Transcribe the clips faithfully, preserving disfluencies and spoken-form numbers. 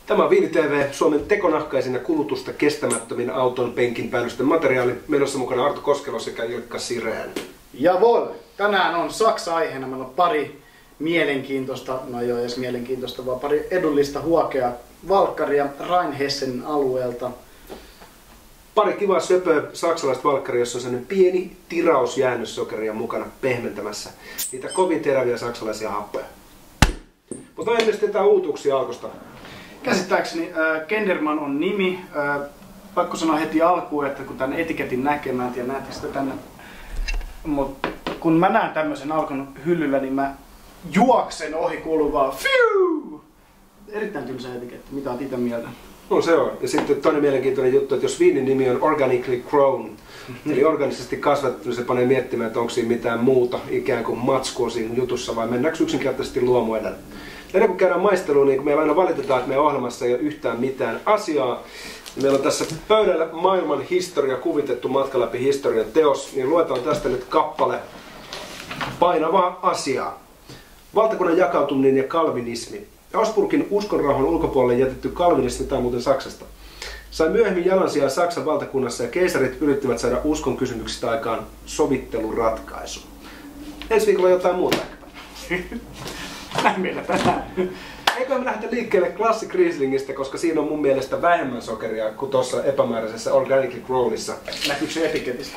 Tämä on Viini T V, Suomen tekonahkaisin ja kulutusta kestämättömin auton penkin päällysten materiaali. Meillä on mukana Arto Koskelo sekä Ilkka Sireen. Jawohl! Tänään on Saksa-aiheena. Meillä on pari mielenkiintoista, no ei ole edes mielenkiintoista, vaan pari edullista huokea valkkaria Rheinhessenin alueelta. Pari kivaa söpöä saksalaista valkkaria, jossa on sellainen pieni tiraus jäännössokeria mukana pehmentämässä niitä kovin teräviä saksalaisia happoja. Mutta ennustetään uutuuksia Alkosta. Käsittääkseni äh, Kenderman on nimi. Äh, pakko sanoa heti alkuun, että kun tämän etiketin näkee, mä en tiedä näettekö sitä tänne, mutta kun mä näen tämmöisen Alkon hyllyllä, niin mä juoksen ohi kuuluvaa fiu! Erittäin tylsä etiketti. Mitä oot itse mieltä? No se on. Ja sitten toinen mielenkiintoinen juttu, että jos viinin nimi on organically grown, eli organisesti kasvatettu, niin se panee miettimään, että onko siinä mitään muuta ikään kuin matskua siinä jutussa, vai mennäänkö yksinkertaisesti luomu edellä. Ennen kuin käydään maisteluun, niin kun meillä aina valitetaan, että meidän ohjelmassa ei ole yhtään mitään asiaa, niin meillä on tässä pöydällä maailman historia, kuvitettu matka läpi historian teos, niin luetaan tästä nyt kappale painavaa asiaa. Valtakunnan jakautuminen ja kalvinismi. Augsburgin uskonrauhan ulkopuolelle jätetty kalvinismi, tai muuten Saksasta, sai myöhemmin jalansijaa Saksan valtakunnassa ja keisarit yrittivät saada uskon kysymyksistä aikaan sovitteluratkaisu. Ensi viikolla jotain muuta ehkäpä. Näin meillä tänään. Eikö me lähdetä liikkeelle Classic Rieslingistä, koska siinä on mun mielestä vähemmän sokeria kuin tuossa epämääräisessä Organically Grownissa. Näkyykö se etiketistä?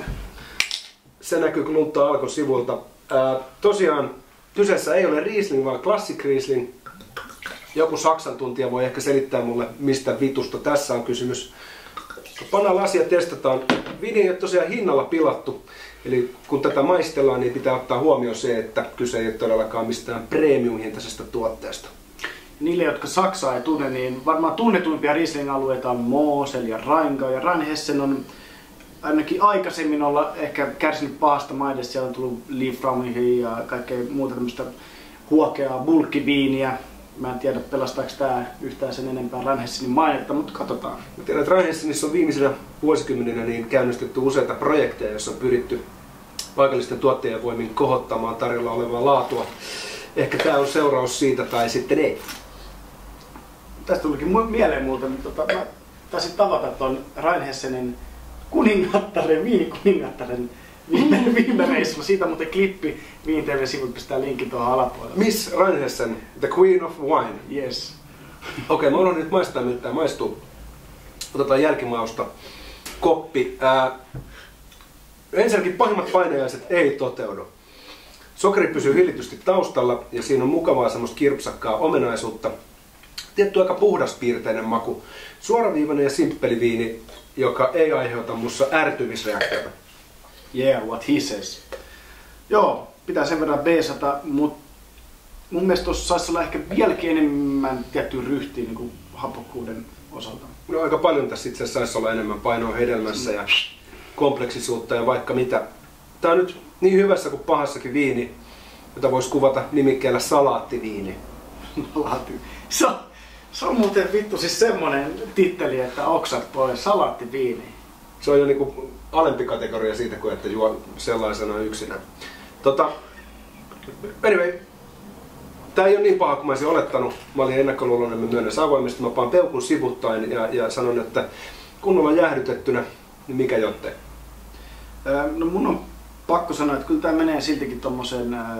Se näkyy klunttaa Alkon sivulta. Ää, tosiaan kyseessä ei ole Riesling, vaan Classic Riesling. Joku Saksan tuntija voi ehkä selittää mulle, mistä vitusta tässä on kysymys. Pannaan lasi ja testataan. Viini ei ole tosiaan hinnalla pilattu. Eli kun tätä maistellaan, niin pitää ottaa huomioon se, että kyse ei ole todellakaan mistään premium-hintaisesta tuotteesta. Niille, jotka Saksaa ei tunne, niin varmaan tunnetuimpia Riesling-alueita on Mosel ja Rheingau. Ja Rheinhessen on ainakin aikaisemmin olla ehkä kärsinyt pahasta maidesta. Siellä on tullut Liebfraumia ja kaikkea muuta tämmöistä huokeaa bulkkiviiniä. Mä en tiedä, pelastaako tää yhtään sen enempää Rheinhessenin mainetta, mutta katsotaan. Mä tiedän, että Rheinhessenissa on viimeisenä vuosikymmeninä niin käynnistetty useita projekteja, joissa on pyritty paikallisten tuottajien voimin kohottamaan tarjolla olevaa laatua. Ehkä tää on seuraus siitä tai sitten ei. Tästä tulikin mieleen multa, niin tota, mä taisin tavata ton Rheinhessenin kuningattaren, viinikuningattaren viime, viime reissulla. Siitä muuten klippi Viini T V-sivut, pistää linkin tuohon alapuolelle. Miss Rheinhessen, the Queen of Wine. Yes. Okei, okay, mä unohdin nyt maistaa, miltä tää maistuu. Otetaan jälkimausta. Koppi. Ää, ensinnäkin pahimmat painajaiset ei toteudu. Sokeri pysyy hillitysti taustalla ja siinä on mukavaa semmoista kirpsakkaa omenaisuutta. Tietty aika puhdaspiirteinen maku. Suoraviivainen ja simppeli viini, joka ei aiheuta mussa ärtymisreaktiota. Yeah, what he says. Joo, pitää sen verran beesata, mutta mun mielestä tuossa saisi olla ehkä vieläkin enemmän tiettyä ryhtiä niin kuin hapokkuuden osalta. No aika paljon tässä itse asiassa saisi olla enemmän painoa hedelmässä ja kompleksisuutta ja vaikka mitä. Tää on nyt niin hyvässä kuin pahassakin viini, jota voisi kuvata nimikkeellä salaattiviini. se, on, se on muuten vittu siis semmonen titteli, että oksat pois, salaattiviini. Se on jo niinku alempi kategoria siitä kuin että juo sellaisena yksinään. Tota, anyway, tää ei ole niin paha kuin mä olisin olettanut. Mä olin ennakkoluuloinen, mä myönnän avoimesti. Mä paan peukun sivuttain ja, ja sanon, että kunnolla jäähdytettynä, niin mikä jottei? No mun on pakko sanoa, että kyllä tää menee siltikin tommoseen äh,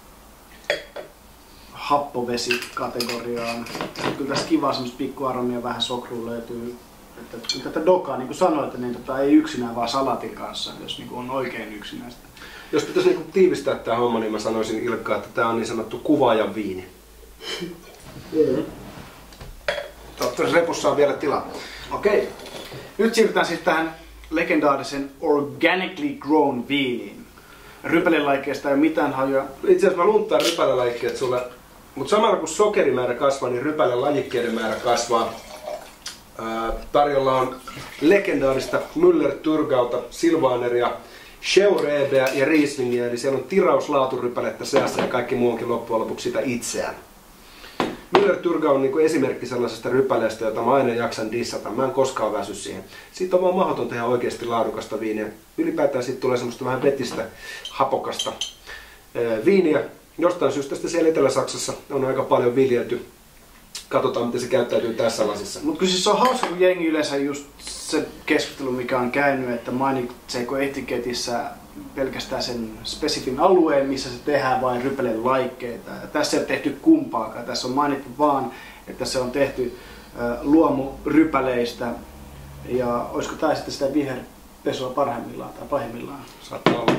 happovesi-kategoriaan. Kyllä tässä kivaa semmoista pikkuaromia, vähän sokrua löytyy. Että kun tätä dokaa, niin kuin sanoit, niin tota, ei yksinään vaan salatin kanssa, jos niin on oikein yksinäistä. Jos pitäisi niin tiivistää tämä homma, niin mä sanoisin Ilkka, että tämä on niin sanottu kuvaajan viini. Mm-hmm. Toivottavasti repussa on vielä tilaa. Okei. Nyt siirrytään siis tähän legendaarisen organically grown viiniin. Rypälelaikkeesta ei ole mitään hajoa. Itse asiassa mä lunttaan rypälälajikkeet sulle, mutta samalla kun sokerimäärä kasvaa, niin rypälälajikkeiden määrä kasvaa. Tarjolla on legendaarista Müller-Thurgauta, Silvaneria, Chevroletia ja Rieslingiä, eli siellä on tirauslaaturypälettä seassa ja kaikki muu onkin loppujen lopuksi sitä itseään. Müller-Thurgau on niin esimerkki sellaisesta rypäleestä, jota mä aina jaksan dissata. Mä en koskaan väsy siihen. Siitä on vaan mahdoton tehdä oikeasti laadukasta viiniä. Ylipäätään siitä tulee semmoista vähän vetistä, hapokasta viiniä. Jostain syystä siellä Etelä-Saksassa on aika paljon viljelty katsotaan miten se käyttäytyy tässä lasissa. Mutta kyllä siis se on hauska, kun jengi yleensä just se keskustelu, mikä on käynyt, että mainitseeko etiketissä pelkästään sen spesifin alueen, missä se tehdään vain rypäleen laikkeita. Ja tässä ei ole tehty kumpaakaan. Tässä on mainittu vaan, että se on tehty äh, luomurypäleistä. Ja olisiko tämä sitten sitä viherpesua parhaimmillaan tai pahimmillaan? Saattaa olla.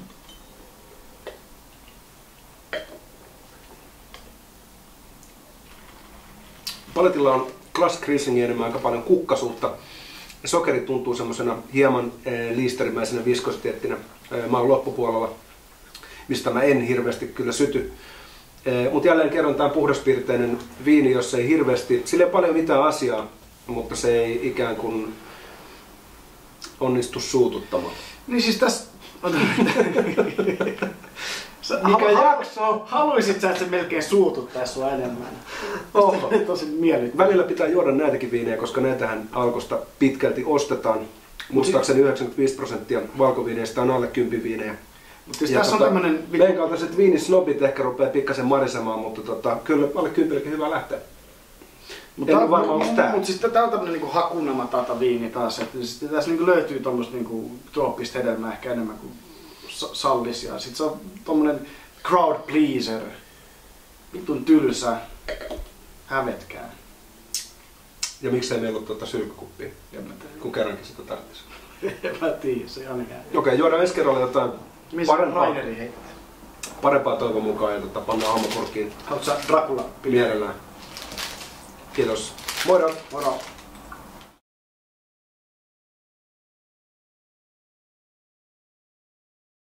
Paletilla on Classic Rieslingia enemmän aika paljon kukkasuutta. Sokeri tuntuu semmoisena hieman eh, liisterimäisenä viskositeettina eh, maan loppupuolella, mistä mä en hirveästi kyllä syty. Eh, mutta jälleen kerran tämä puhdaspiirteinen viini, jossa ei hirveästi, sillä ei paljon mitään asiaa, mutta se ei ikään kuin onnistu suututtamaan. Niin siis tässä... Mikä jakso? Haluisit sä, että se melkein suututtaisi sua enemmän? Oho. Tosi miellyttävää. Välillä pitää juoda näitäkin viinejä, koska näitähän Alkosta pitkälti ostetaan. Muistaakseni yhdeksänkymmentäviisi prosenttia valkoviineistä on alle kympin viinejä. Mutta siis tässä tota, on tämmönen... Meidän kaltaiset viinisnobit ehkä rupeaa pikkasen marisemaan, mutta tota, kyllä alle kympillekin hyvä lähteä. Mutta mut siis tää on tämmönen niinku hakunamatata viini taas, että sitten tässä niinku löytyy tommoista niinku trooppista hedelmää ehkä enemmän kuin sallis, ja sit se on tommonen crowd pleaser, vittun tylsä, hävetkää. Ja miksei meillä ole tuota sylkykuppia, kun kerrankin sitä tarvitsisi. En mä tiedä, se on ihan... Okei, okay, juodaan ensi kerralla jotain parempaa, parempaa toivon mukaan ja tota, pannaan homma purkkiin. Haluatko sä Dracula? Mielellään. Kiitos. Moido! Moro!